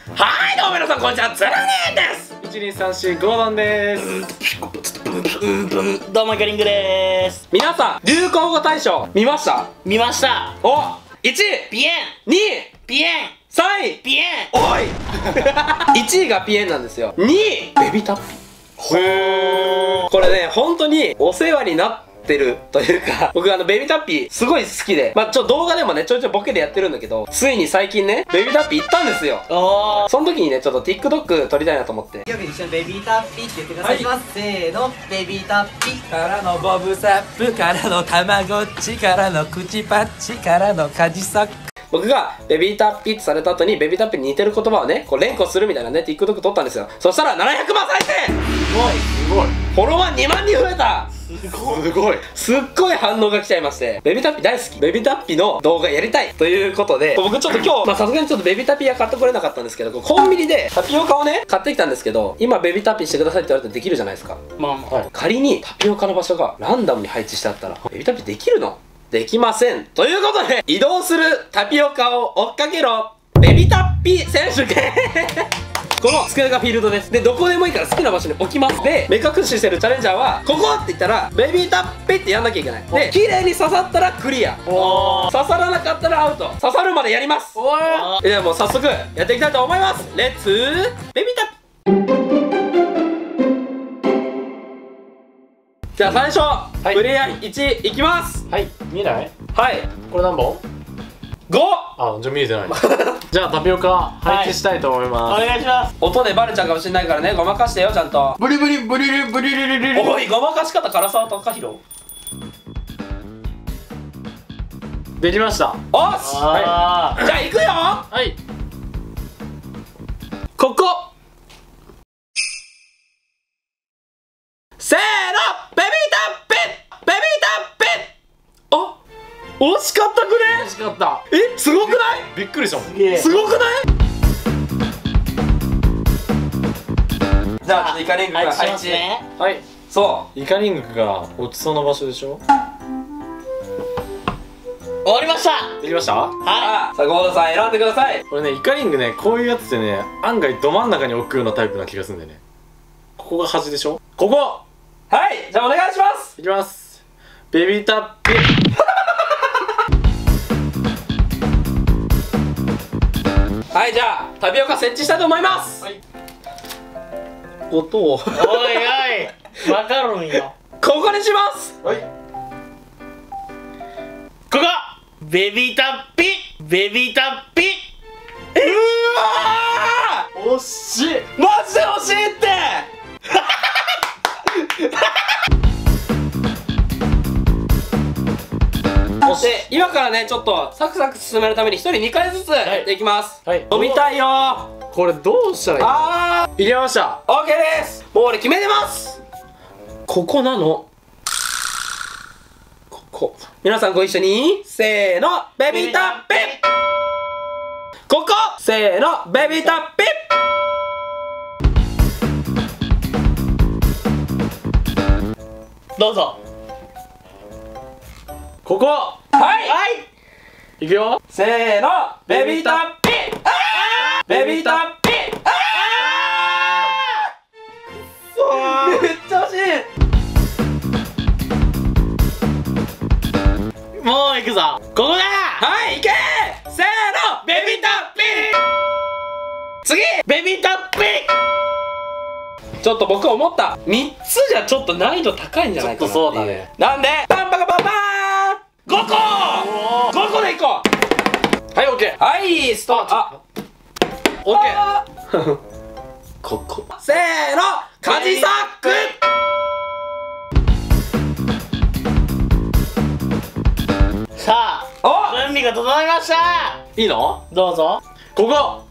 はい、どうも皆さんこんにちは、つるねーです。 1234ゴードンです。 どうもイカリングでーす。 皆さん流行語大賞見ました？ 見ました。 お、1 ピエン 2 ピエン 3位ピエン。 おい1位がピエンなんですよ。2位ベビタッピ。これね、本当にお世話になってるというか、僕ベビタッピすごい好きで、動画でもねちょいちょいボケでやってるんだけど、ついに最近ねベビタッピ行ったんですよ。その時にねちょっと TikTok 撮りたいなと思って、 よく一緒にベビータッピって言ってください。はい、せーの、ベビータッピからのボブサップからのたまごっちからの口パッチからのカジサック。 僕がベビータッピってされた後にベビータッピに似てる言葉をねこう連呼するみたいなね TikTok 撮ったんですよ。そしたら700万再生。 すごいフォロワー2万人増えた。 すっごい反応が来ちゃいまして、ベビータッピ大好き、ベビータッピの動画やりたいということで、僕ちょっと今日さすがにちょっとベビータッピは買ってこれなかったんですけど、コンビニでタピオカをね買ってきたんですけど、今ベビータッピしてくださいって言われたらできるじゃないですか。仮にタピオカの場所がランダムに配置してあったらベビータッピできるの？できません。ということで、移動するタピオカを追っかけろベビータッピ選手権この机がフィールドです。で、どこでもいいから好きな場所に置きます。で、目隠ししてるチャレンジャーはここって言ったらベビータッピってやんなきゃいけない。で、綺麗に刺さったらクリア、刺さらなかったらアウト。刺さるまでやります。ではもう早速やっていきたいと思います。レッツベビータッピ。じゃあ最初、プレイヤー1いきます。 はい、見えない？ はい、 これ何本？5！あ、じゃあ見えてないじゃあタピオカ配置したいと思います。 お願いします。 音でバレちゃうかもしれないからね、ごまかしてよ、ちゃんと。 ブリブリブリリブリリリリリ。 おい、ごまかし方唐沢貴弘できました。 おっし、はい、じゃあ行くよ。 はい、 ここせーの、ベビータッピベビータッピ。あ、惜しかったくね。 惜しかった。 え、すごくない？ びっくりしたもん。 すごくない？じゃあちょっとイカリングが配置。 はい、 そう、イカリングが落ちそうな場所でしょ。 終わりました。 できました？ はさあゴードさん選んでください。 これね、イカリングね、こういうやつでね、案外ど真ん中に置くようなタイプな気がするんだよね。ここが端でしょ。ここ。 はい、じゃあお願いします。 いきます。ベビータッピはい、じゃあタピオカ設置したいと思います。はい、音をおいおい、わかるんよ。 ここにします。 はい、 ここベビータッピベビータッピ。 うわー、 惜しい。 マジで惜しいってで、今からねちょっとサクサク進めるために1人2回ずつやっていきます。 はい、 飛びたいよー。 これどうしたらいい？ あー、 いけました。 OK です。もう俺決めてます。ここなの。ここ、皆さんご一緒にせーの、ベビータッピ。ここせーの、ベビータッピ。 どうぞ。 ここ。 はい、 いくよ。 せーの、ベビータッピ。ベビータッピ。めっちゃ惜しい。 もう行くぞ。ここだ。 はい、行けー。せーの、ベビータッピ。次、ベビータッピ。ちょっと僕思った、3つじゃちょっと難易度高いんじゃないかなっていう。 ちょっとそうだね。 なんでパンパカパンパーン5個5個でいこう。 はい、オッケー。 はい、ストップ。あ、 オッケー。 ここせーの、カジサック。 さあ、準備が整いました。 いいの？ どうぞ。 ここ。 はい、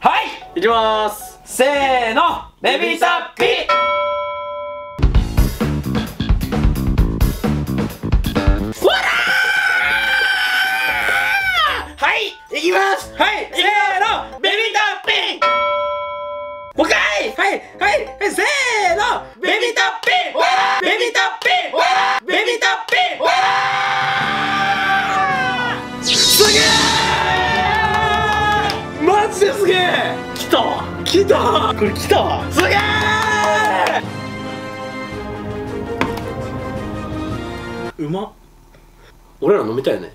いきまーす。 せーの、ベビータッピ。わらー。はい、いきます。はい、せーの、ベビータッピ。もう一回。はい、はい、せーの、ベビータッピ。ベビータッピ。ベビータッピ。すげー。マジですげー。 来たわ。 来来た。これ来たわ。 すげえ。 うまっ。 俺ら飲みたいよね。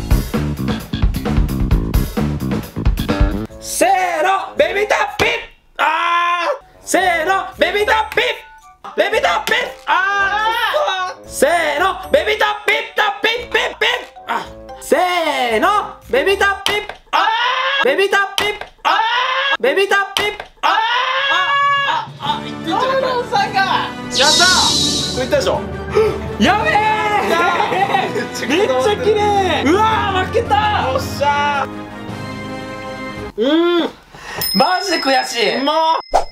せーのベビータッピー。あーせーのベビータッピー。ベビータッピー。あーせーのベビータッピー。タッピーピッピッ。あせーのベビータッピー。あーベビータッピー。あーベビータッピー。 いってんじゃないこれ。 さんがやったこれいったでしょ。 やべえ。めっちゃ綺麗。うわー負けた。 よっしゃマジで悔しい。 ー。うまっ。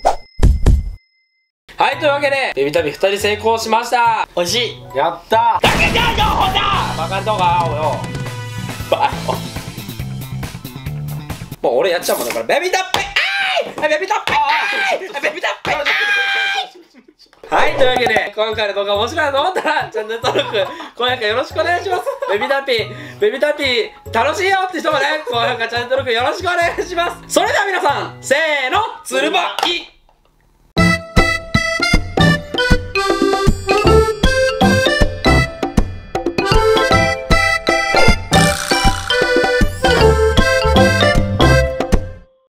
はい、というわけでベビータビ2人成功しました。 おいしい。 やっただけじゃ情報だバカとかおよもう俺やっちゃうもんだからベビータッピー。ベビータッピー。ベビータッピー。はい、というわけで今回の動画面白いなと思ったらチャンネル登録高評価よろしくお願いします。ベビータッピー楽しいよって人もね高評価チャンネル登録よろしくお願いします。それでは皆さんせーのつるばき。